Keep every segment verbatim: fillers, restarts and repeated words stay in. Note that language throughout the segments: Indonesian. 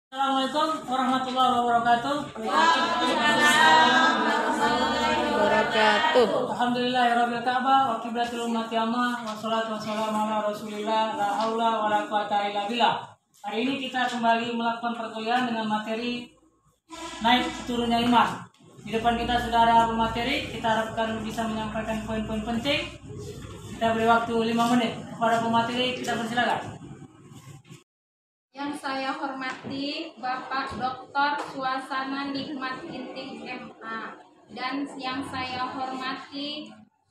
Assalamualaikum warahmatullahi wabarakatuh. Waalaikumsalam warahmatullahi wabarakatuh. Alhamdulillahirabbil ka'bah wa qiblatul ummati amma wassalatu wassalamu ala Rasulillah la haula wala quwata illa billah. Hari ini kita kembali melakukan perkuliahan dengan materi naik turunnya iman. Di depan kita sudah ada pemateri, kita harapkan bisa menyampaikan poin-poin penting. Kita beri waktu lima menit kepada pemateri, kita persilakan. Yang saya hormati Bapak Doktor Suasana Nikmat Inting M A dan yang saya hormati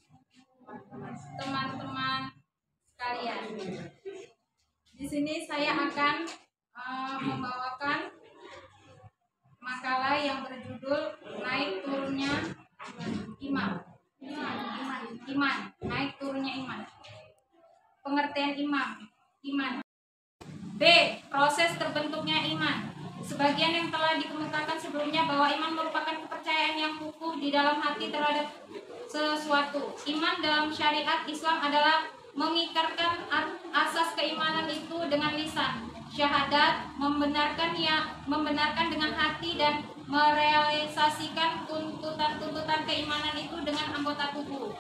teman-teman sekalian. Di sini saya akan uh, membawakan makalah yang berjudul naik turunnya iman. Iman, iman, iman, naik turunnya iman. Pengertian iman, iman. B. Proses terbentuknya iman. Sebagian yang telah dikemukakan sebelumnya bahwa iman merupakan kepercayaan yang kukuh di dalam hati terhadap sesuatu. Iman dalam syariat Islam adalah mengikrarkan asas keimanan itu dengan lisan, syahadat, membenarkan ya, membenarkan dengan hati dan merealisasikan tuntutan-tuntutan keimanan itu dengan anggota tubuh.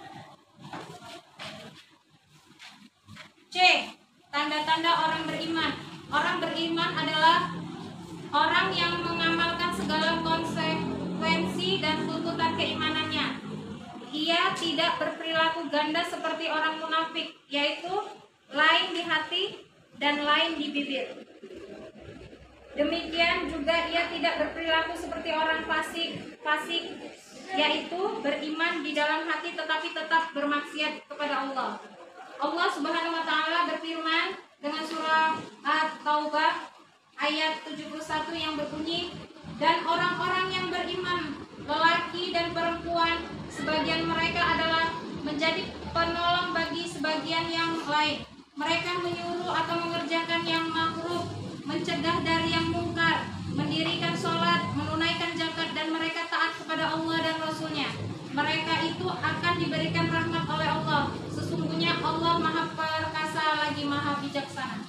C. Tanda-tanda orang beriman. Orang beriman adalah orang yang mengamalkan segala konsekuensi dan tuntutan keimanannya. Ia tidak berperilaku ganda seperti orang munafik, yaitu lain di hati dan lain di bibir. Demikian juga ia tidak berperilaku seperti orang fasik, fasik, yaitu beriman di dalam hati tetapi tetap bermaksiat kepada Allah. Allah Subhanahu wa taala berfirman dengan surah At-Taubah ayat tujuh puluh satu yang berbunyi, dan orang-orang yang beriman, lelaki dan perempuan, sebagian mereka adalah menjadi penolong bagi sebagian yang lain. Mereka menyuruh atau mengerjakan yang makruh, mencegah dari yang mungkar, mendirikan sholat, menunaikan zakat, dan mereka taat kepada Allah dan Rasul-Nya. Mereka itu akan diberikan rahmat oleh Allah. Sesungguhnya Allah Maha Perkasa lagi Maha Bijaksana.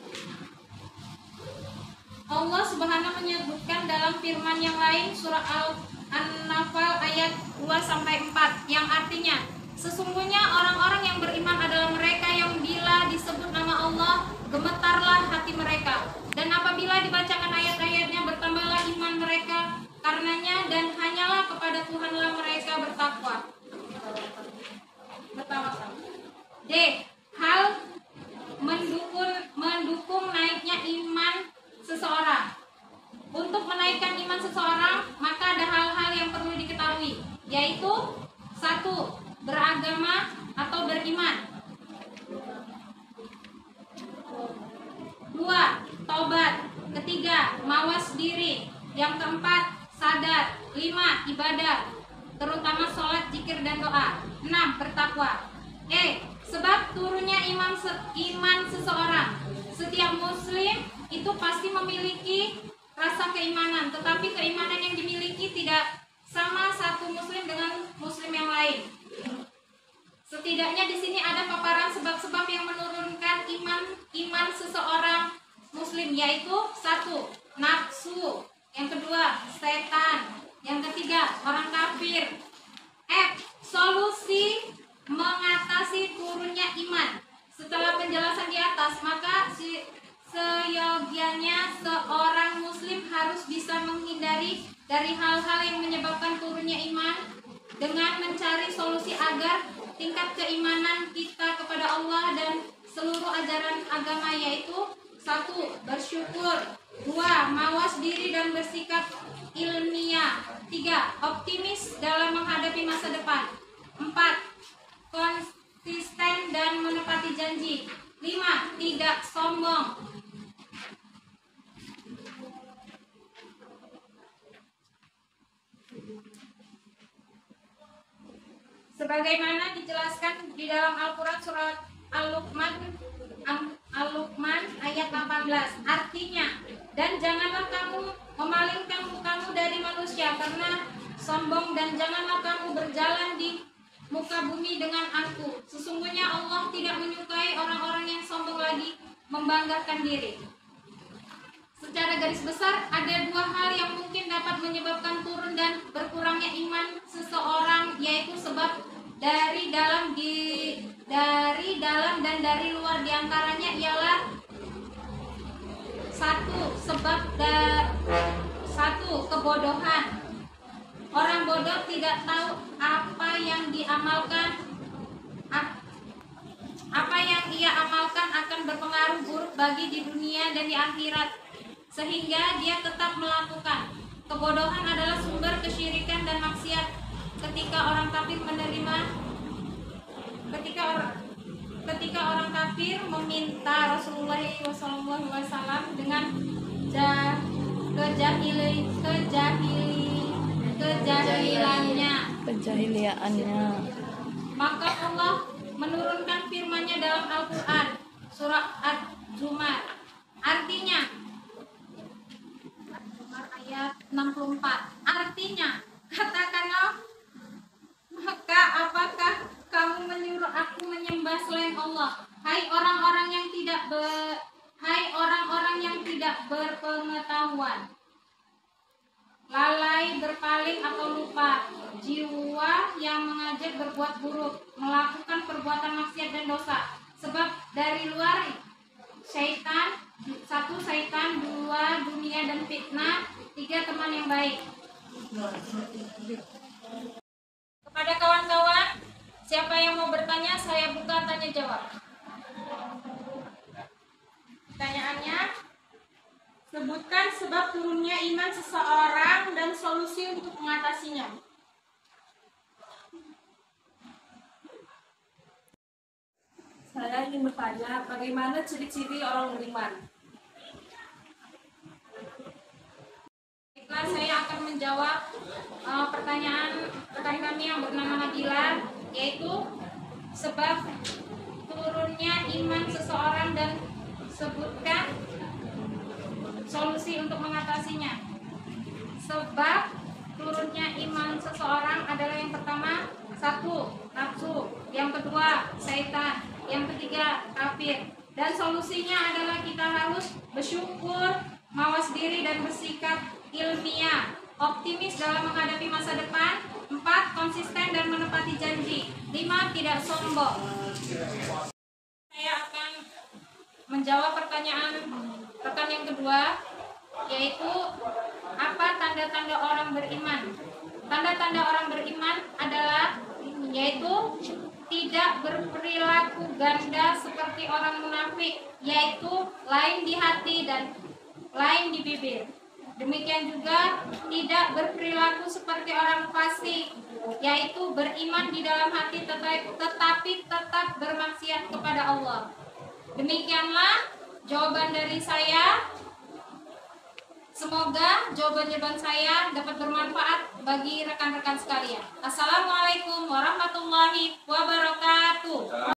Allah Subhanahu menyebutkan dalam firman yang lain surah Al-Anfal ayat dua sampai empat yang artinya, sesungguhnya orang-orang yang beriman adalah mereka yang bila disebut nama Allah gemetarlah hati mereka, dan apabila dibacakan ayat-ayatnya bertambahlah iman mereka karenanya, dan hanyalah kepada Tuhanlah mereka bertakwa. Bertawakal. D. Hal mendukung mendukung naiknya iman seseorang. Untuk menaikkan iman seseorang, maka ada hal-hal yang perlu diketahui, yaitu satu, beragama atau beriman. Dua, tobat. Ketiga, mawas diri. Yang keempat, sadar. Lima, ibadah, terutama sholat, zikir, dan doa. Enam, bertakwa. E. Sebab turunnya iman, se iman seseorang. Setiap muslim itu pasti memiliki rasa keimanan, tetapi keimanan yang dimiliki tidak sama satu muslim dengan muslim yang lain. Setidaknya di sini ada paparan sebab-sebab yang menurunkan iman iman seseorang muslim, yaitu satu, nafsu. Yang kedua, setan. Yang ketiga, orang kafir. F. Solusi mengatasi turunnya iman. Setelah penjelasan di atas, maka si, seyogianya seorang muslim harus bisa menghindari dari hal-hal yang menyebabkan turunnya iman dengan mencari solusi agar tingkat keimanan kita kepada Allah dan seluruh ajaran agama, yaitu satu, bersyukur. Dua, mawas diri dan bersikap ilmiah. Tiga, optimis dalam menghadapi masa depan. Empat, konsisten dan menepati janji. Lima, tidak sombong. Sebagaimana dijelaskan di dalam Al-Quran surat Al-Luqman Al-Luqman ayat delapan belas, artinya, dan janganlah kamu memalingkan kamu dari manusia karena sombong, dan janganlah kamu berjalan di muka bumi dengan angkuh. Sesungguhnya Allah tidak menyukai orang-orang yang sombong lagi membanggakan diri. Secara garis besar, ada dua hal yang mungkin dapat menyebabkan turun dan berkurangnya iman seseorang, yaitu sebab dari dalam di dari dalam dan dari luar. Diantaranya ialah satu sebab da, satu kebodohan. Orang bodoh tidak tahu apa yang diamalkan, ap- apa yang ia amalkan akan berpengaruh buruk bagi di dunia dan di akhirat, sehingga dia tetap melakukan. Kebodohan adalah sumber kesyirikan dan maksiat. Ketika orang kafir menerima ketika orang ketika orang kafir meminta Rasulullah shallallahu alaihi wasallam dengan jah, kejahili kejahili kejahilannya Kejahiliaannya. maka Allah menurunkan firman-Nya dalam Al-Quran surah Az-Zumar, artinya Az-Zumar ayat enam puluh empat, artinya katakanlah, maka apakah kamu menyuruh aku menyembah selain Allah, hai orang-orang yang tidak be, hai orang-orang yang tidak berpengetahuan, lalai, berpaling atau lupa, jiwa yang mengajak berbuat buruk, melakukan perbuatan maksiat dan dosa. Sebab dari luar syaitan, satu syaitan, dua dunia dan fitnah, tiga teman yang baik. Kepada kawan-kawan, siapa yang mau bertanya, saya buka tanya jawab. Pertanyaannya, sebutkan sebab turunnya iman seseorang dan solusi untuk mengatasinya. Saya ingin bertanya, bagaimana ciri-ciri orang beriman? Baiklah, saya akan menjawab uh, pertanyaan rekan kami yang bernama Nabila, yaitu sebab turunnya iman seseorang dan sebutkan solusi untuk mengatasinya. Sebab turunnya iman seseorang adalah yang pertama, satu, nafsu, yang kedua, syaitan, yang ketiga, kafir. Dan solusinya adalah kita harus bersyukur, mawas diri dan bersikap ilmiah, optimis dalam menghadapi masa depan. Empat, konsisten dan menepati janji. Lima, tidak sombong. Saya akan menjawab pertanyaan rekan yang kedua, yaitu apa tanda-tanda orang beriman. Tanda-tanda orang beriman adalah yaitu tidak berperilaku ganda seperti orang munafik, yaitu lain di hati dan lain di bibir. Demikian juga tidak berperilaku seperti orang fasik, yaitu beriman di dalam hati tetapi, tetapi tetap bermaksiat kepada Allah. Demikianlah jawaban dari saya. Semoga jawaban-jawaban saya dapat bermanfaat bagi rekan-rekan sekalian. Assalamualaikum warahmatullahi wabarakatuh.